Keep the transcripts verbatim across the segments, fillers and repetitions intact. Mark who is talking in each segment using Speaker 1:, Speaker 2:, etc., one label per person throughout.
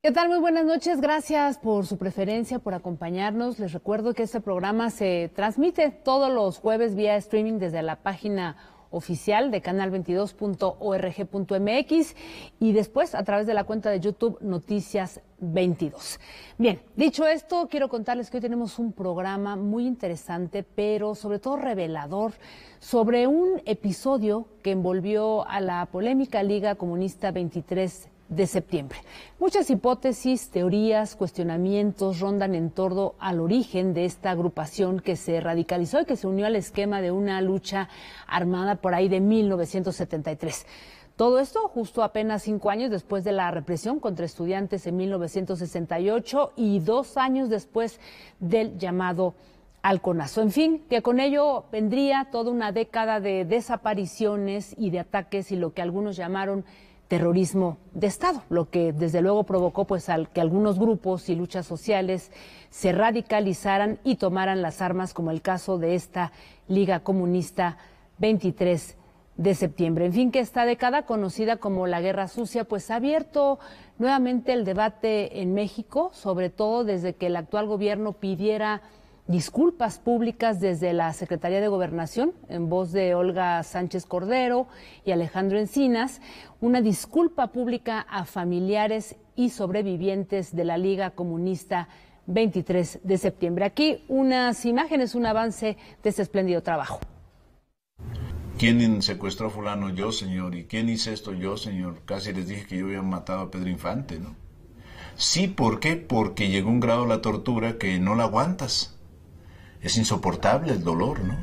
Speaker 1: ¿Qué tal? Muy buenas noches. Gracias por su preferencia, por acompañarnos. Les recuerdo que este programa se transmite todos los jueves vía streaming desde la página oficial de canal veintidós punto org punto mx y después a través de la cuenta de YouTube Noticias veintidós. Bien, dicho esto, quiero contarles que hoy tenemos un programa muy interesante, pero sobre todo revelador, sobre un episodio que envolvió a la polémica Liga Comunista veintitrés de septiembre. Muchas hipótesis, teorías, cuestionamientos rondan en torno al origen de esta agrupación que se radicalizó y que se unió al esquema de una lucha armada por ahí de mil novecientos setenta y tres. Todo esto justo apenas cinco años después de la represión contra estudiantes en mil novecientos sesenta y ocho y dos años después del llamado halconazo. En fin, que con ello vendría toda una década de desapariciones y de ataques y lo que algunos llamaron terrorismo de Estado, lo que desde luego provocó pues al que algunos grupos y luchas sociales se radicalizaran y tomaran las armas, como el caso de esta Liga Comunista veintitrés de septiembre. En fin, que esta década, conocida como la Guerra Sucia, pues ha abierto nuevamente el debate en México, sobre todo desde que el actual gobierno pidiera disculpas públicas desde la Secretaría de Gobernación, en voz de Olga Sánchez Cordero y Alejandro Encinas, una disculpa pública a familiares y sobrevivientes de la Liga Comunista veintitrés de septiembre. Aquí unas imágenes, un avance de este espléndido trabajo.
Speaker 2: ¿Quién secuestró a fulano? Yo, señor. ¿Y quién hizo esto? Yo, señor. Casi les dije que yo había matado a Pedro Infante, ¿no? Sí, ¿por qué? Porque llegó un grado de la tortura que no la aguantas. Es insoportable el dolor, ¿no?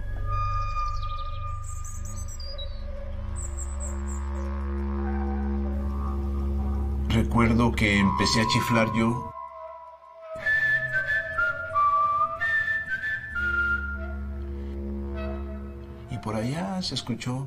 Speaker 2: Recuerdo que empecé a chiflar yo. Y por allá se escuchó.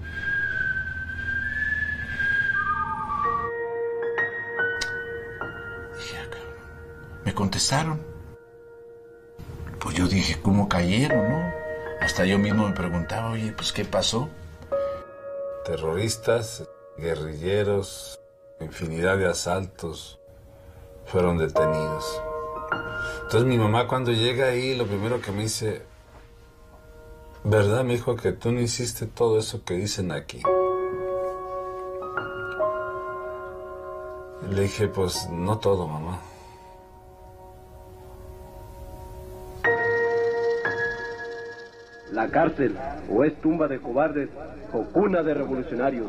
Speaker 2: Dije, ah, cabrón. Me contestaron. Pues yo dije, ¿cómo cayeron, no? Hasta yo mismo me preguntaba, oye, pues, ¿qué pasó?
Speaker 3: Terroristas, guerrilleros, infinidad de asaltos fueron detenidos. Entonces mi mamá cuando llega ahí, lo primero que me dice, ¿verdad, mijo, que tú no hiciste todo eso que dicen aquí? Y le dije, pues, no todo, mamá.
Speaker 4: La cárcel o es tumba de cobardes o cuna de revolucionarios.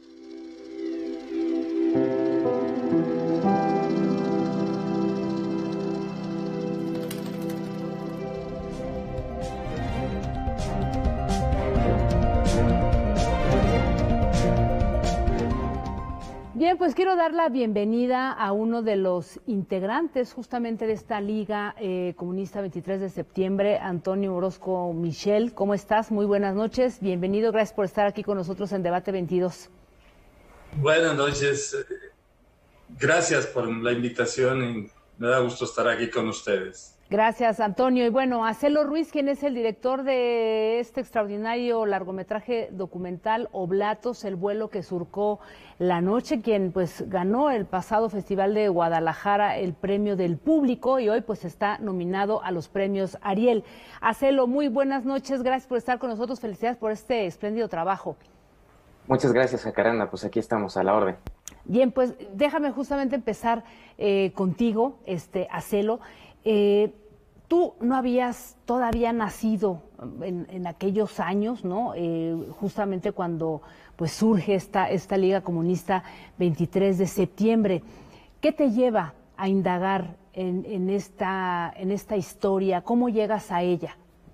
Speaker 1: Bien, pues quiero dar la bienvenida a uno de los integrantes justamente de esta Liga eh, Comunista veintitrés de septiembre, Antonio Orozco Michel. ¿Cómo estás? Muy buenas noches. Bienvenido, gracias por estar aquí con nosotros en Debate veintidós.
Speaker 5: Buenas noches. Gracias por la invitación y me da gusto estar aquí con ustedes.
Speaker 1: Gracias, Antonio. Y bueno, Acelo Ruiz, quien es el director de este extraordinario largometraje documental Oblatos, el vuelo que surcó la noche, quien pues ganó el pasado Festival de Guadalajara el premio del público y hoy pues está nominado a los premios Ariel. Acelo, muy buenas noches, gracias por estar con nosotros, felicidades por este espléndido trabajo.
Speaker 6: Muchas gracias, Jacaranda, pues aquí estamos a la orden.
Speaker 1: Bien, pues déjame justamente empezar eh, contigo, este, Acelo. Eh, tú no habías todavía nacido en, en aquellos años, ¿no? Eh, justamente cuando pues surge esta, esta Liga Comunista veintitrés de septiembre. ¿Qué te lleva a indagar en, en, esta, en esta historia? ¿Cómo llegas a ella?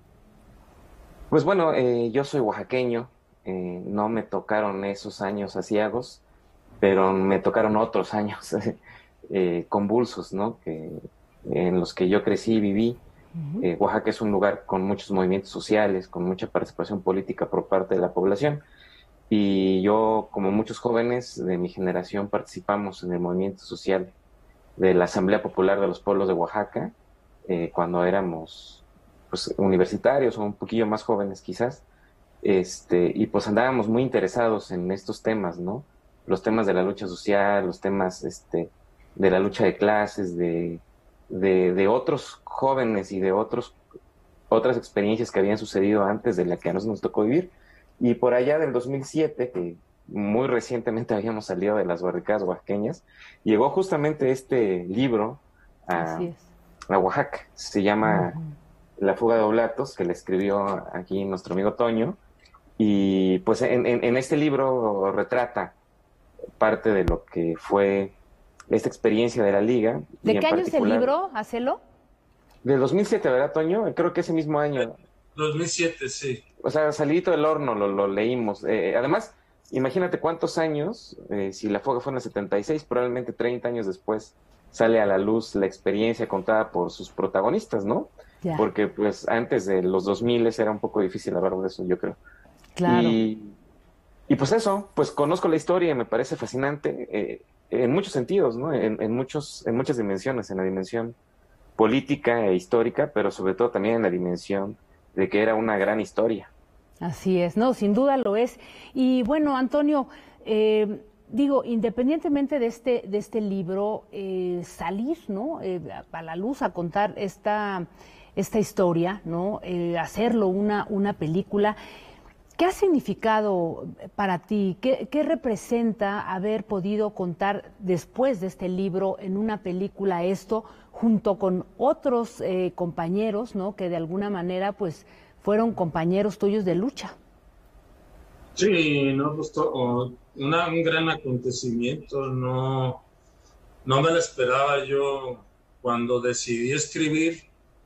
Speaker 6: Pues bueno, eh, yo soy oaxaqueño, eh, no me tocaron esos años aciagos, pero me tocaron otros años eh, convulsos, ¿no? Que, en los que yo crecí y viví. Uh-huh. eh, Oaxaca es un lugar con muchos movimientos sociales, con mucha participación política por parte de la población. Y yo, como muchos jóvenes de mi generación, participamos en el movimiento social de la Asamblea Popular de los Pueblos de Oaxaca, eh, cuando éramos pues, universitarios o un poquillo más jóvenes quizás, este, y pues andábamos muy interesados en estos temas, ¿no? Los temas de la lucha social, los temas este, de la lucha de clases, de, de, de otros jóvenes y de otros, otras experiencias que habían sucedido antes de la que a nosotros nos tocó vivir. Y por allá del dos mil siete, que muy recientemente habíamos salido de las barricadas oaxaqueñas, llegó justamente este libro a, a Oaxaca. Se llama uh-huh. La fuga de Oblatos, que le escribió aquí nuestro amigo Toño. Y pues en, en, en este libro retrata parte de lo que fue esta experiencia de la Liga.
Speaker 1: ¿De qué año es el libro, Acelo?
Speaker 6: De dos mil siete, ¿verdad, Toño? Creo que ese mismo año.
Speaker 5: dos mil siete, sí.
Speaker 6: O sea, salidito del horno lo, lo leímos. Eh, además, imagínate cuántos años, eh, si la fuga fue en el setenta y seis, probablemente treinta años después sale a la luz la experiencia contada por sus protagonistas, ¿no? Yeah. Porque pues antes de los dos mil era un poco difícil hablar de eso, yo creo.
Speaker 1: Claro.
Speaker 6: Y, y pues eso, pues conozco la historia y me parece fascinante eh, en muchos sentidos, ¿no? En, en, muchos, en muchas dimensiones, en la dimensión política e histórica, pero sobre todo también en la dimensión de que era una gran historia.
Speaker 1: Así es, no, sin duda lo es. Y bueno, Antonio, eh, digo, independientemente de este, de este libro, eh, salir, ¿no? Eh, a la luz a contar esta, esta historia, ¿no? Eh, hacerlo una, una película. ¿Qué ha significado para ti? ¿Qué, ¿Qué representa haber podido contar después de este libro en una película esto, junto con otros eh, compañeros, ¿no? Que de alguna manera, pues, fueron compañeros tuyos de lucha?
Speaker 5: Sí, no, pues, una, un gran acontecimiento. No, no me lo esperaba yo cuando decidí escribir.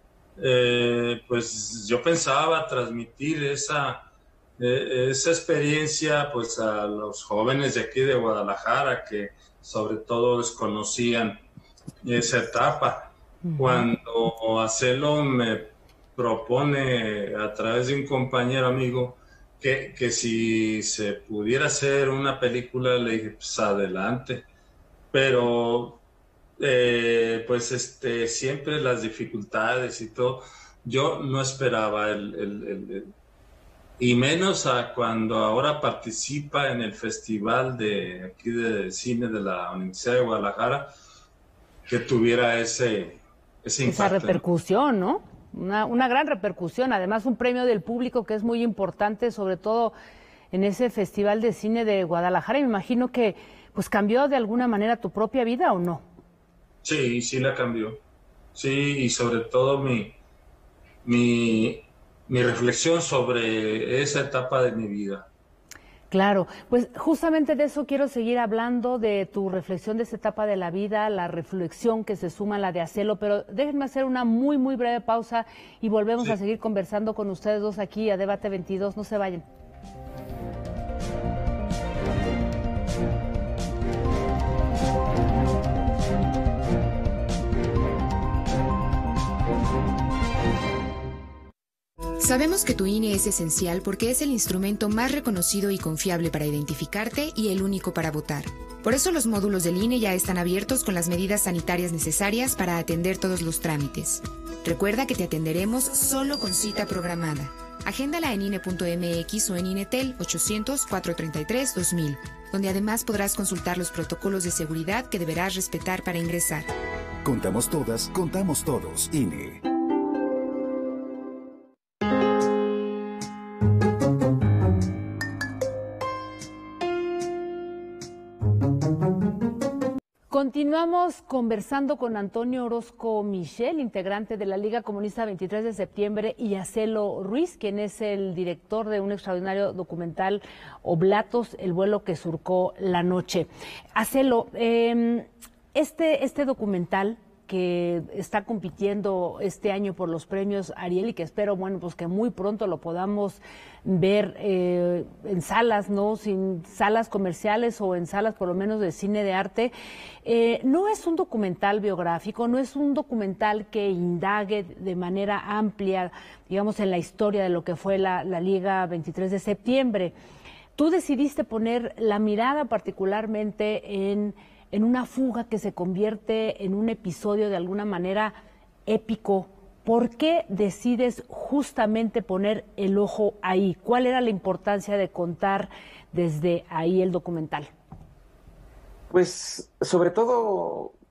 Speaker 5: Eh, pues yo pensaba transmitir esa esa experiencia pues a los jóvenes de aquí de Guadalajara que sobre todo desconocían esa etapa. Uh-huh. Cuando Acelo me propone a través de un compañero amigo que, que si se pudiera hacer una película, le dije pues adelante, pero eh, pues este siempre las dificultades y todo, yo no esperaba el, el, el, el y menos a cuando ahora participa en el festival de aquí de cine de la Universidad de Guadalajara, que tuviera ese, ese impacto.
Speaker 1: Esa repercusión, ¿no? Una, una gran repercusión, además un premio del público que es muy importante, sobre todo en ese festival de cine de Guadalajara, y me imagino que pues cambió de alguna manera tu propia vida, ¿o no?
Speaker 5: Sí, sí la cambió. Sí, y sobre todo mi... mi mi reflexión sobre esa etapa de mi vida.
Speaker 1: Claro, pues justamente de eso quiero seguir hablando, de tu reflexión de esa etapa de la vida, la reflexión que se suma a la de Acelo, pero déjenme hacer una muy, muy breve pausa y volvemos sí. a seguir conversando con ustedes dos aquí a Debate veintidós, no se vayan.
Speaker 7: Sabemos que tu I N E es esencial porque es el instrumento más reconocido y confiable para identificarte y el único para votar. Por eso los módulos del I N E ya están abiertos con las medidas sanitarias necesarias para atender todos los trámites. Recuerda que te atenderemos solo con cita programada. Agéndala en I N E punto M X o en INETEL ochocientos, cuatrocientos treinta y tres, dos mil, donde además podrás consultar los protocolos de seguridad que deberás respetar para ingresar.
Speaker 8: Contamos todas, contamos todos, I N E.
Speaker 1: Continuamos conversando con Antonio Orozco Michel, integrante de la Liga Comunista veintitrés de septiembre, y Acelo Ruiz, quien es el director de un extraordinario documental, Oblatos, el vuelo que surcó la noche. Acelo, eh, este, este documental que está compitiendo este año por los premios Ariel y que espero, bueno, pues que muy pronto lo podamos ver eh, en salas, ¿no? Sin salas comerciales o en salas por lo menos de cine de arte. Eh, no es un documental biográfico, no es un documental que indague de manera amplia, digamos, en la historia de lo que fue la, la Liga veintitrés de septiembre. Tú decidiste poner la mirada particularmente en en una fuga que se convierte en un episodio de alguna manera épico. ¿Por qué decides justamente poner el ojo ahí? ¿Cuál era la importancia de contar desde ahí el documental?
Speaker 6: Pues sobre todo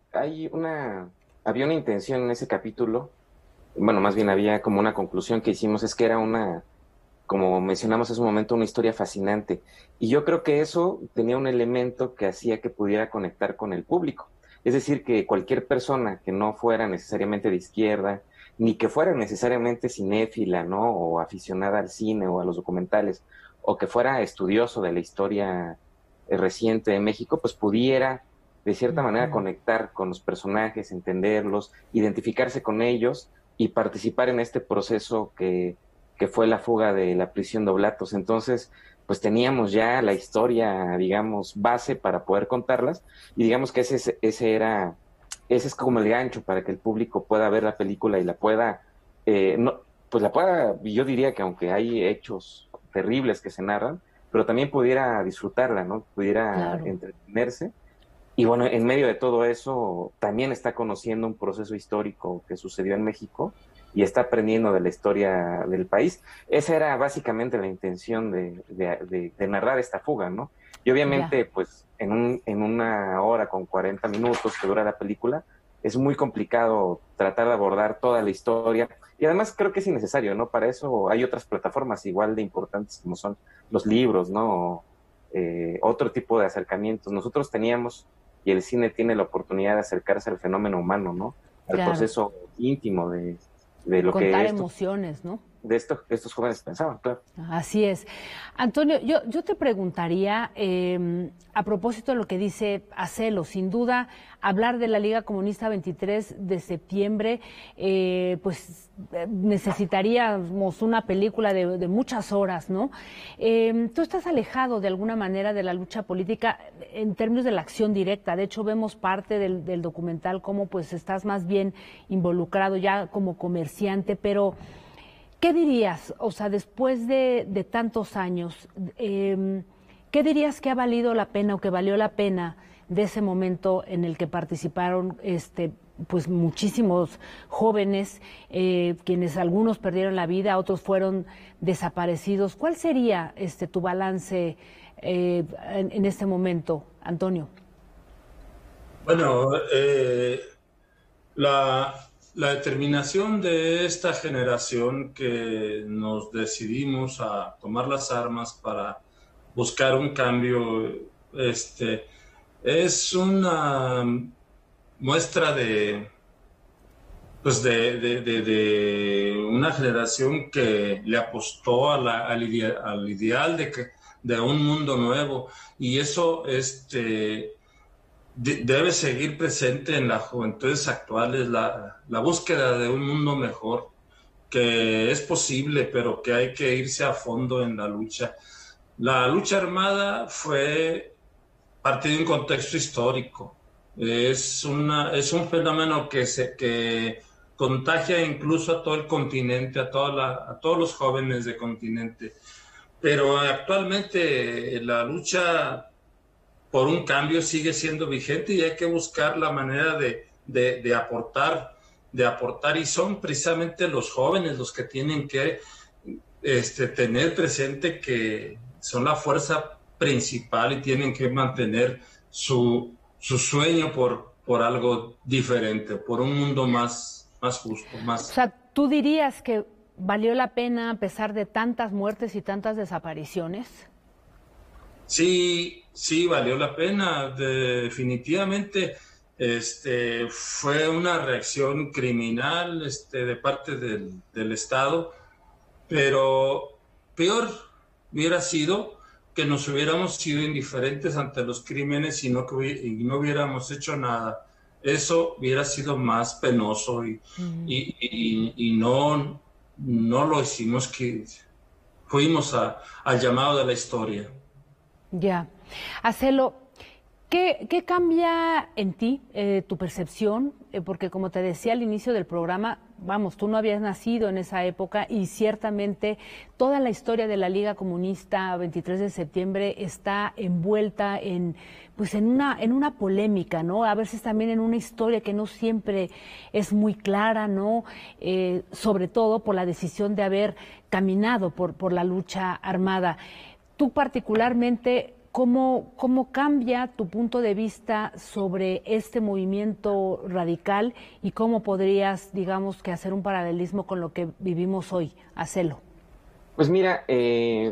Speaker 6: hay una, había una intención en ese capítulo, bueno, más bien había como una conclusión que hicimos, es que era una, como mencionamos hace un momento, una historia fascinante. Y yo creo que eso tenía un elemento que hacía que pudiera conectar con el público. Es decir, que cualquier persona que no fuera necesariamente de izquierda, ni que fuera necesariamente cinéfila, ¿no? O aficionada al cine o a los documentales, o que fuera estudioso de la historia reciente de México, pues pudiera de cierta uh-huh. manera conectar con los personajes, entenderlos, identificarse con ellos y participar en este proceso que, que fue la fuga de la prisión de Oblatos. Entonces, pues teníamos ya la historia, digamos, base para poder contarlas, y digamos que ese, ese era, ese es como el gancho para que el público pueda ver la película y la pueda, eh, no, pues la pueda, yo diría que aunque hay hechos terribles que se narran, pero también pudiera disfrutarla, ¿no? Pudiera claro. entretenerse. Y bueno, en medio de todo eso, también está conociendo un proceso histórico que sucedió en México y está aprendiendo de la historia del país. Esa era básicamente la intención de, de, de, de narrar esta fuga, ¿no? Y obviamente, ya. pues, en, un, en una hora con cuarenta minutos que dura la película, es muy complicado tratar de abordar toda la historia. Y además creo que es innecesario, ¿no? Para eso hay otras plataformas igual de importantes como son los libros, ¿no? O, eh, otro tipo de acercamientos. Nosotros teníamos, y el cine tiene la oportunidad de acercarse al fenómeno humano, ¿no? Al claro. proceso íntimo de, de lo
Speaker 1: Contar
Speaker 6: que...
Speaker 1: Contar emociones, ¿no?
Speaker 6: De esto, estos jóvenes pensaban, claro.
Speaker 1: Así es. Antonio, yo, yo te preguntaría, eh, a propósito de lo que dice Acelo, sin duda, hablar de la Liga Comunista veintitrés de septiembre, eh, pues necesitaríamos una película de, de muchas horas, ¿no? Eh, tú estás alejado de alguna manera de la lucha política en términos de la acción directa. De hecho, vemos parte del, del documental cómo pues estás más bien involucrado ya como comerciante, pero... ¿qué dirías, o sea, después de, de tantos años, eh, qué dirías que ha valido la pena o que valió la pena de ese momento en el que participaron este, pues muchísimos jóvenes, eh, quienes algunos perdieron la vida, otros fueron desaparecidos? ¿Cuál sería este tu balance eh, en, en este momento, Antonio?
Speaker 5: Bueno, eh, la... La determinación de esta generación que nos decidimos a tomar las armas para buscar un cambio, este, es una muestra de, pues de, de, de, de una generación que le apostó a la, al, ideal, al ideal de, que, de un mundo nuevo, y eso, este, debe seguir presente en las juventudes actuales, la, la búsqueda de un mundo mejor, que es posible, pero que hay que irse a fondo en la lucha. La lucha armada fue parte de un contexto histórico. Es, una, es un fenómeno que, se, que contagia incluso a todo el continente, a, toda la, a todos los jóvenes del continente. Pero actualmente la lucha por un cambio sigue siendo vigente y hay que buscar la manera de, de, de aportar, de aportar, y son precisamente los jóvenes los que tienen que este, tener presente que son la fuerza principal y tienen que mantener su, su sueño por, por algo diferente, por un mundo más, más justo. Más...
Speaker 1: O sea, ¿tú dirías que valió la pena a pesar de tantas muertes y tantas desapariciones?
Speaker 5: Sí, sí, valió la pena. Definitivamente este, fue una reacción criminal este, de parte del, del Estado, pero peor hubiera sido que nos hubiéramos sido indiferentes ante los crímenes y no, y no hubiéramos hecho nada. Eso hubiera sido más penoso y, uh-huh. y, y, y no, no lo hicimos, que fuimos a, al llamado de la historia.
Speaker 1: Ya. Acelo, ¿qué, qué cambia en ti, eh, tu percepción? Eh, porque como te decía al inicio del programa, vamos, tú no habías nacido en esa época y ciertamente toda la historia de la Liga Comunista veintitrés de septiembre está envuelta en, pues en una, en una polémica, ¿no? A veces también en una historia que no siempre es muy clara, ¿no? Eh, sobre todo por la decisión de haber caminado por, por la lucha armada. Tú particularmente, ¿cómo, ¿cómo cambia tu punto de vista sobre este movimiento radical y cómo podrías, digamos, que hacer un paralelismo con lo que vivimos hoy? Hacelo.
Speaker 6: Pues mira, eh,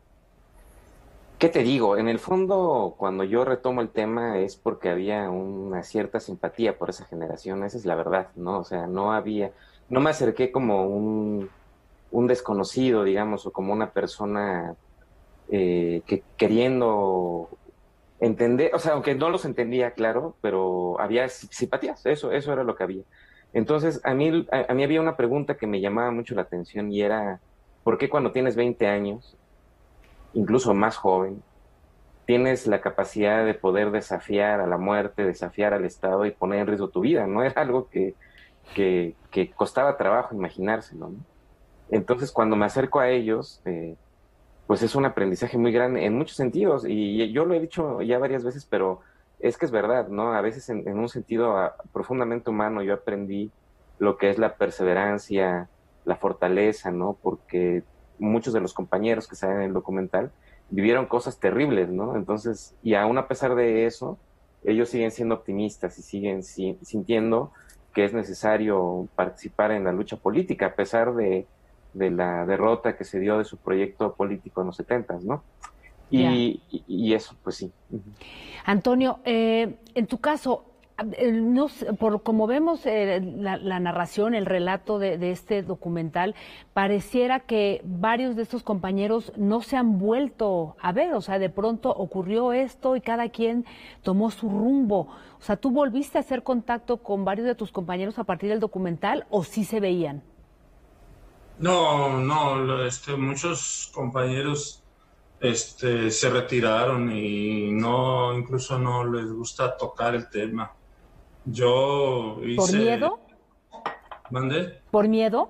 Speaker 6: ¿qué te digo? En el fondo, cuando yo retomo el tema es porque había una cierta simpatía por esa generación, esa es la verdad, ¿no? O sea, no había, no me acerqué como un, un desconocido, digamos, o como una persona eh, que queriendo entender, o sea, aunque no los entendía, claro, pero había simpatías, eso, eso era lo que había. Entonces, a mí, a, a mí había una pregunta que me llamaba mucho la atención y era, ¿por qué cuando tienes veinte años, incluso más joven, tienes la capacidad de poder desafiar a la muerte, desafiar al Estado y poner en riesgo tu vida? No era algo que, que, que costaba trabajo imaginárselo, ¿no? Entonces, cuando me acerco a ellos, eh, pues es un aprendizaje muy grande en muchos sentidos, y yo lo he dicho ya varias veces, pero es que es verdad, ¿no? A veces en, en un sentido a, profundamente humano yo aprendí lo que es la perseverancia, la fortaleza, ¿no? Porque muchos de los compañeros que salen en el documental vivieron cosas terribles, ¿no? Entonces, y aún a pesar de eso, ellos siguen siendo optimistas y siguen si, sintiendo que es necesario participar en la lucha política, a pesar de, de la derrota que se dio de su proyecto político en los setentas, ¿no? Y, y, y eso, pues sí.
Speaker 1: Antonio, eh, en tu caso, no, por como vemos eh, la, la narración, el relato de, de este documental, pareciera que varios de estos compañeros no se han vuelto a ver, o sea, de pronto ocurrió esto y cada quien tomó su rumbo. O sea, ¿tú volviste a hacer contacto con varios de tus compañeros a partir del documental o sí se veían?
Speaker 5: No, no, este, muchos compañeros este, se retiraron y no, incluso no les gusta tocar el tema. Yo hice...
Speaker 1: ¿Por miedo?
Speaker 5: ¿Mandé?
Speaker 1: ¿Por miedo?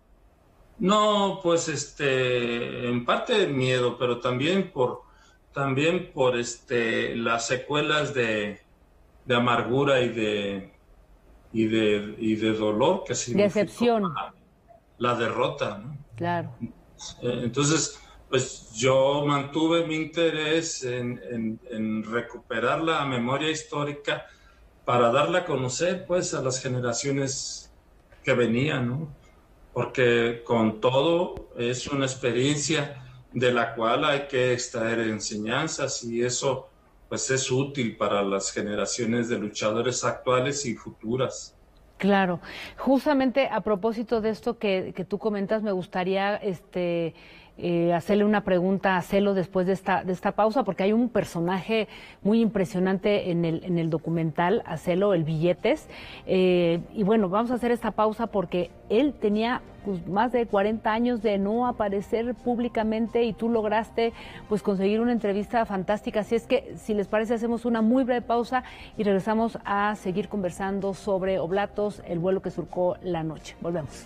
Speaker 5: No, pues este, en parte miedo, pero también por, también por este, las secuelas de, de amargura y de, y de, y de dolor que significó
Speaker 1: decepción,
Speaker 5: la, la derrota, ¿no?
Speaker 1: Claro.
Speaker 5: Entonces, pues yo mantuve mi interés en, en, en recuperar la memoria histórica para darla a conocer, pues, a las generaciones que venían, ¿no? Porque con todo es una experiencia de la cual hay que extraer enseñanzas y eso, pues, es útil para las generaciones de luchadores actuales y futuras.
Speaker 1: Claro. Justamente a propósito de esto que, que tú comentas, me gustaría este eh, hacerle una pregunta a Celo después de esta de esta pausa, porque hay un personaje muy impresionante en el en el documental, a Celo, el Billetes, eh, y bueno, vamos a hacer esta pausa porque él tenía pues más de cuarenta años de no aparecer públicamente y tú lograste pues conseguir una entrevista fantástica. Así es que, si les parece, hacemos una muy breve pausa y regresamos a seguir conversando sobre Oblatos, el vuelo que surcó la noche. Volvemos.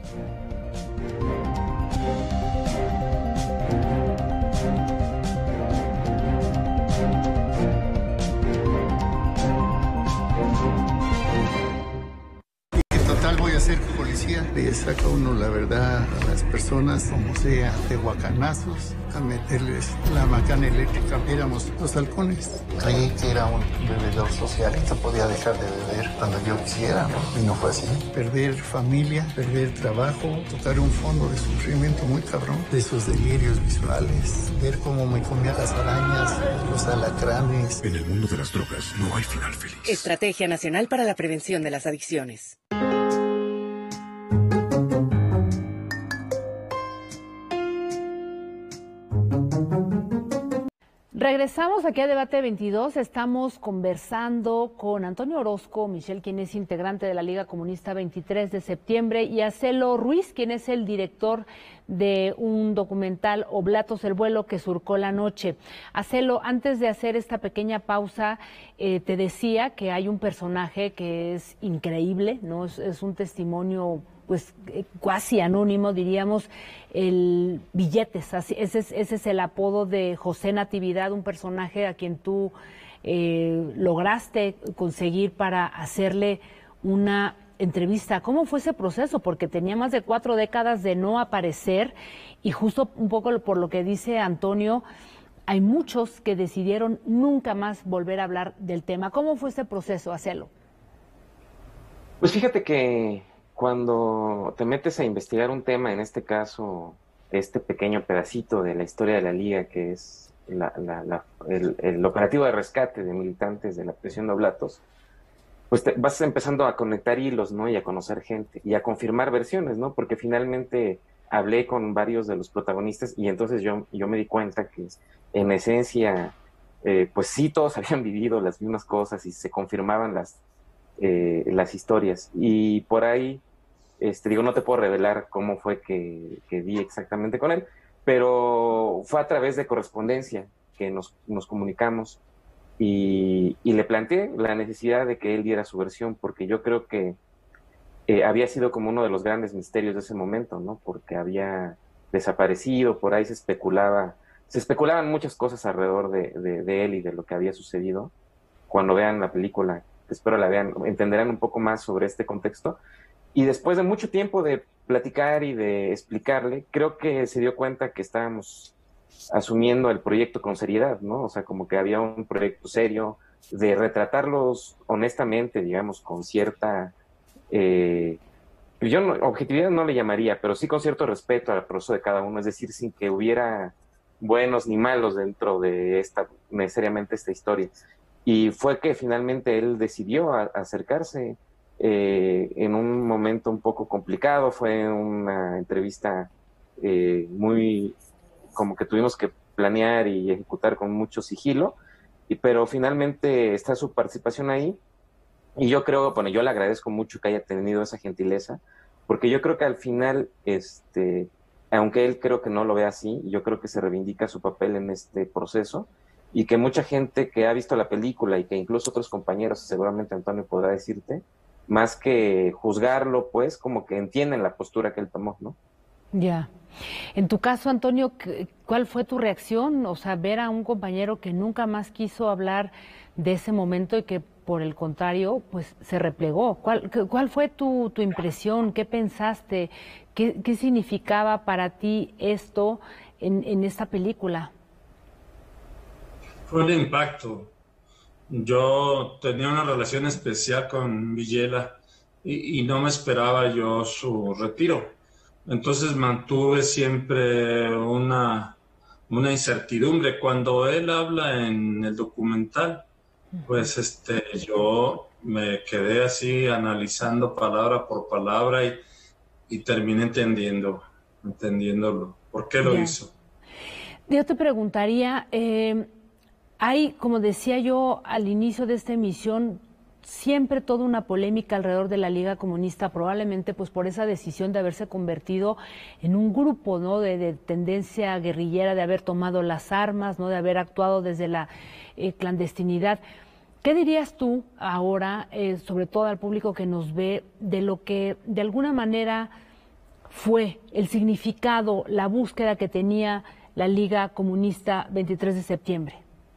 Speaker 9: Voy a ser policía, le saca uno la verdad a las personas, como sea, de guacanazos, a meterles la macana eléctrica. Éramos los halcones.
Speaker 10: Creí que era un bebedor socialista, podía dejar de beber cuando yo quisiera, ¿no? Y no fue así.
Speaker 9: Perder familia, perder trabajo, tocar un fondo de sufrimiento muy cabrón, de esos delirios visuales, ver cómo me comía las arañas, los alacranes.
Speaker 8: En el mundo de las drogas no hay final feliz.
Speaker 11: Estrategia Nacional para la Prevención de las Adicciones.
Speaker 1: Regresamos aquí a Debate veintidós, estamos conversando con Antonio Orozco Michel, quien es integrante de la Liga Comunista veintitrés de septiembre, y a Celo Ruiz, quien es el director de un documental, Oblatos, el vuelo que surcó la noche. A Celo, antes de hacer esta pequeña pausa, eh, te decía que hay un personaje que es increíble, ¿no? Es, es un testimonio pues eh, cuasi anónimo, diríamos, el Billetes. Así, ese, es, ese es el apodo de José Natividad, un personaje a quien tú eh, lograste conseguir para hacerle una entrevista. ¿Cómo fue ese proceso? Porque tenía más de cuatro décadas de no aparecer y justo un poco por lo que dice Antonio, hay muchos que decidieron nunca más volver a hablar del tema. ¿Cómo fue este proceso, Acelo?
Speaker 6: Pues fíjate que cuando te metes a investigar un tema, en este caso, este pequeño pedacito de la historia de la Liga, que es la, la, la, el, el operativo de rescate de militantes de la prisión de Oblatos, pues te vas empezando a conectar hilos, ¿no? Y a conocer gente y a confirmar versiones, ¿no? Porque finalmente hablé con varios de los protagonistas y entonces yo, yo me di cuenta que en esencia, eh, pues sí, todos habían vivido las mismas cosas y se confirmaban las, eh, las historias. Y por ahí, este, digo, no te puedo revelar cómo fue que, que di exactamente con él, pero fue a través de correspondencia que nos, nos comunicamos. Y, y le planteé la necesidad de que él diera su versión, porque yo creo que eh, había sido como uno de los grandes misterios de ese momento, ¿no? Porque había desaparecido, por ahí se especulaba, se especulaban muchas cosas alrededor de, de, de él y de lo que había sucedido. Cuando vean la película, espero la vean, entenderán un poco más sobre este contexto. Y después de mucho tiempo de platicar y de explicarle, creo que se dio cuenta que estábamos asumiendo el proyecto con seriedad, ¿no? O sea, como que había un proyecto serio de retratarlos honestamente, digamos, con cierta, eh, yo no, objetividad no le llamaría, pero sí con cierto respeto al proceso de cada uno, es decir, sin que hubiera buenos ni malos dentro de esta, necesariamente esta historia. Y fue que finalmente él decidió a, a acercarse eh, en un momento un poco complicado, fue una entrevista eh, muy... como que tuvimos que planear y ejecutar con mucho sigilo, y, pero finalmente está su participación ahí, y yo creo, bueno, yo le agradezco mucho que haya tenido esa gentileza, porque yo creo que al final, este, aunque él creo que no lo ve así, yo creo que se reivindica su papel en este proceso, y que mucha gente que ha visto la película, y que incluso otros compañeros, seguramente Antonio podrá decirte, más que juzgarlo, pues, como que entienden la postura que él tomó, ¿no?
Speaker 1: Ya. En tu caso, Antonio, ¿cuál fue tu reacción? O sea, ver a un compañero que nunca más quiso hablar de ese momento y que, por el contrario, pues se replegó. ¿Cuál, cuál fue tu, tu impresión? ¿Qué pensaste? ¿Qué, qué significaba para ti esto en, en esta película?
Speaker 5: Fue un impacto. Yo tenía una relación especial con Villela y, y no me esperaba yo su retiro. Entonces mantuve siempre una, una incertidumbre. Cuando él habla en el documental, pues este, yo me quedé así analizando palabra por palabra y, y terminé entendiendo, entendiéndolo. ¿Por qué lo
Speaker 1: Ya.
Speaker 5: hizo?
Speaker 1: Yo te preguntaría, eh, hay, como decía yo al inicio de esta emisión, siempre toda una polémica alrededor de la Liga Comunista, probablemente pues por esa decisión de haberse convertido en un grupo, ¿no? de, de tendencia guerrillera, de haber tomado las armas, ¿no? de haber actuado desde la eh, clandestinidad. ¿Qué dirías tú ahora, eh, sobre todo al público que nos ve, de lo que de alguna manera fue el significado, la búsqueda que tenía la Liga Comunista veintitrés de septiembre?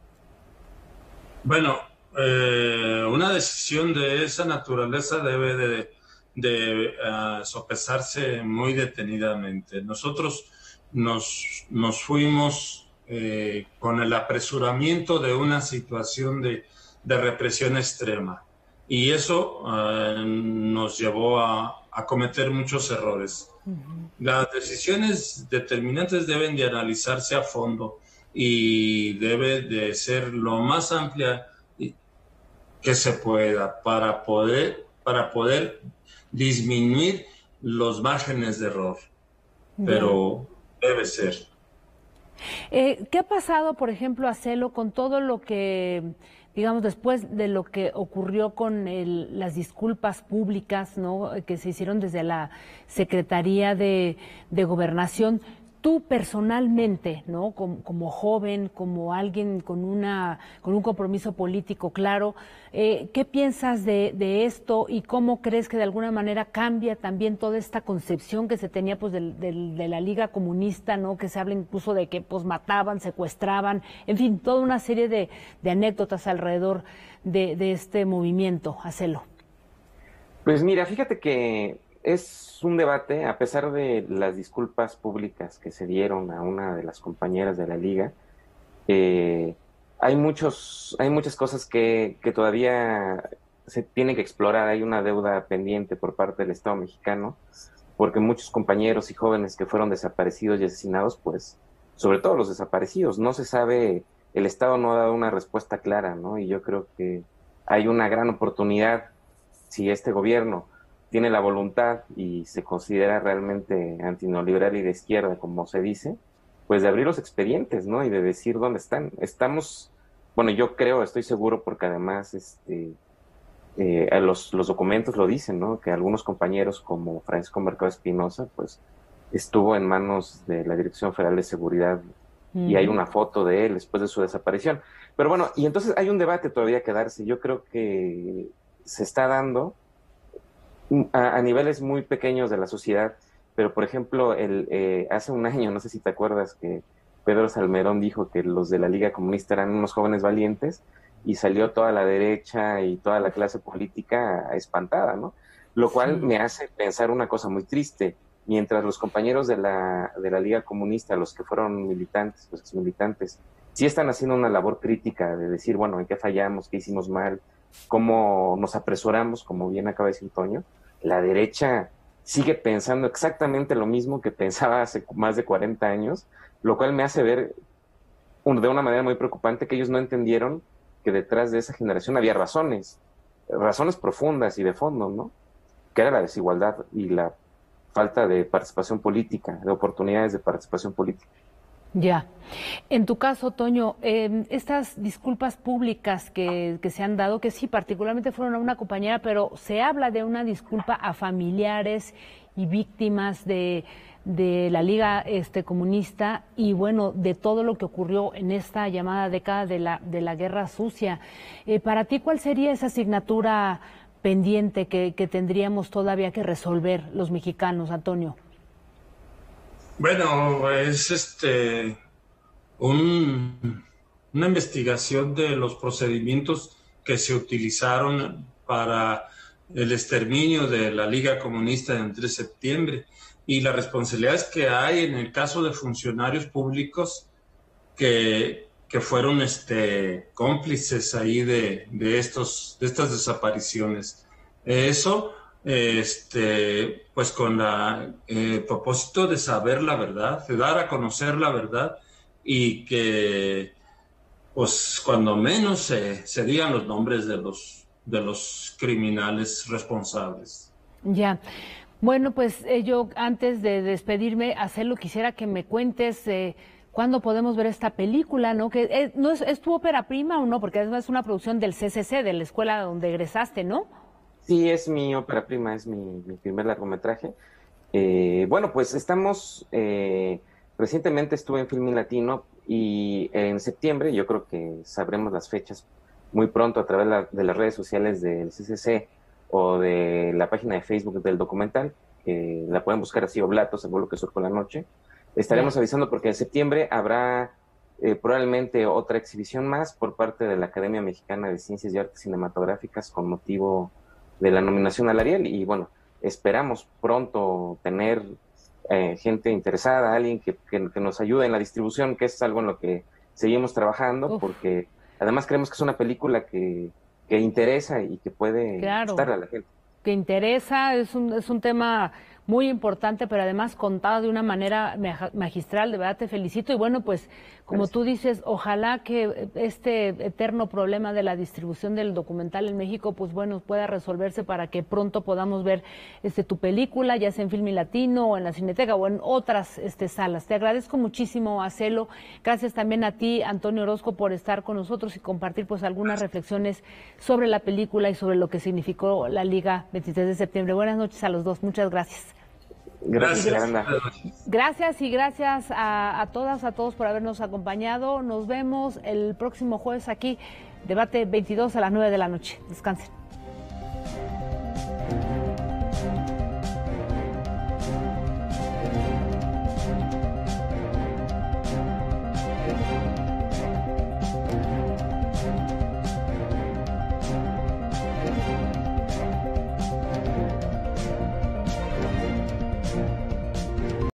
Speaker 5: Bueno, eh, una decisión de esa naturaleza debe de, de uh, sopesarse muy detenidamente. Nosotros nos, nos fuimos eh, con el apresuramiento de una situación de, de represión extrema y eso uh, nos llevó a, a cometer muchos errores. Uh-huh. Las decisiones determinantes deben de analizarse a fondo y debe de ser lo más amplia que se pueda para poder, para poder disminuir los márgenes de error, pero debe ser.
Speaker 1: Eh, ¿Qué ha pasado, por ejemplo, Acelo, con todo lo que, digamos, después de lo que ocurrió con el, las disculpas públicas, ¿no? que se hicieron desde la Secretaría de, de Gobernación? Tú personalmente, ¿no? Como, como joven, como alguien con una con un compromiso político claro, eh, ¿qué piensas de, de esto y cómo crees que de alguna manera cambia también toda esta concepción que se tenía pues del, del, de la Liga Comunista, ¿no? Que se habla incluso de que pues mataban, secuestraban, en fin, toda una serie de, de anécdotas alrededor de, de este movimiento, Acelo?
Speaker 6: Pues mira, fíjate que es un debate, a pesar de las disculpas públicas que se dieron a una de las compañeras de la Liga, Eh, hay muchos, hay muchas cosas que, que todavía se tienen que explorar. Hay una deuda pendiente por parte del Estado mexicano, porque muchos compañeros y jóvenes que fueron desaparecidos y asesinados, pues, sobre todo los desaparecidos, no se sabe, el Estado no ha dado una respuesta clara, ¿no? Y yo creo que hay una gran oportunidad, si este gobierno tiene la voluntad y se considera realmente antineoliberal y de izquierda, como se dice, pues de abrir los expedientes, ¿no? Y de decir dónde están. Estamos, bueno, yo creo, estoy seguro, porque además este, eh, los, los documentos lo dicen, ¿no? Que algunos compañeros como Francisco Mercado Espinosa, pues estuvo en manos de la Dirección Federal de Seguridad mm. y hay una foto de él después de su desaparición. Pero bueno, y entonces hay un debate todavía que darse. Yo creo que se está dando a, a niveles muy pequeños de la sociedad. Pero, por ejemplo, el, eh, hace un año, no sé si te acuerdas, que Pedro Salmerón dijo que los de la Liga Comunista eran unos jóvenes valientes y salió toda la derecha y toda la clase política espantada, ¿no? Lo cual sí. me hace pensar una cosa muy triste. Mientras los compañeros de la, de la Liga Comunista, los que fueron militantes, los exmilitantes, sí están haciendo una labor crítica de decir, bueno, ¿en qué fallamos? ¿Qué hicimos mal? ¿Cómo nos apresuramos? Como bien acaba de decir Toño, la derecha sigue pensando exactamente lo mismo que pensaba hace más de cuarenta años, lo cual me hace ver un, de una manera muy preocupante que ellos no entendieron que detrás de esa generación había razones, razones profundas y de fondo, ¿no? Que era la desigualdad y la falta de participación política, de oportunidades de participación política.
Speaker 1: Ya. En tu caso, Toño, eh, estas disculpas públicas que, que se han dado, que sí, particularmente fueron a una compañera, pero se habla de una disculpa a familiares y víctimas de, de la Liga este, Comunista y, bueno, de todo lo que ocurrió en esta llamada década de la, de la Guerra Sucia. Eh, para ti, ¿cuál sería esa asignatura pendiente que, que tendríamos todavía que resolver los mexicanos, Antonio?
Speaker 5: Bueno, es este un, una investigación de los procedimientos que se utilizaron para el exterminio de la Liga Comunista del tres de septiembre y las responsabilidades que hay en el caso de funcionarios públicos que, que fueron este, cómplices ahí de, de, estos, de estas desapariciones. Eso... Este, pues con la, el eh, propósito de saber la verdad, de dar a conocer la verdad y que, pues, cuando menos se, se digan los nombres de los, de los criminales responsables.
Speaker 1: Ya. Bueno, pues eh, yo antes de despedirme, hacerlo, quisiera que me cuentes eh, cuándo podemos ver esta película, ¿no? Que eh, no es, ¿es tu ópera prima o no? Porque además es una producción del C C C, de la escuela donde egresaste, ¿no?
Speaker 6: Sí, es mi ópera prima, es mi, mi primer largometraje. Eh, bueno, pues estamos, eh, recientemente estuve en Filmin Latino y en septiembre, yo creo que sabremos las fechas muy pronto a través de, la, de las redes sociales del C C C o de la página de Facebook del documental, que la pueden buscar así, Oblatos, el vuelo que surcó la noche. Estaremos avisando porque en septiembre habrá eh, probablemente otra exhibición más por parte de la Academia Mexicana de Ciencias y Artes Cinematográficas con motivo de la nominación al Ariel y bueno, esperamos pronto tener eh, gente interesada, alguien que, que, que nos ayude en la distribución, que es algo en lo que seguimos trabajando. Uf. Porque además creemos que es una película que, que interesa y que puede
Speaker 1: claro,
Speaker 6: gustarle a la gente.
Speaker 1: Que interesa, es un, es un tema muy importante, pero además contado de una manera magistral, de verdad te felicito. Y bueno, pues como tú dices, ojalá que este eterno problema de la distribución del documental en México, pues bueno, pueda resolverse para que pronto podamos ver este tu película, ya sea en Filmin Latino o en la Cineteca o en otras este, salas. Te agradezco muchísimo, Acelo. Gracias también a ti, Antonio Orozco, por estar con nosotros y compartir pues algunas reflexiones sobre la película y sobre lo que significó la Liga veintitrés de septiembre. Buenas noches a los dos, muchas gracias.
Speaker 6: Gracias, Ana.
Speaker 1: Gracias y gracias a, a todas, a todos por habernos acompañado. Nos vemos el próximo jueves aquí, Debate veintidós a las nueve de la noche. Descansen.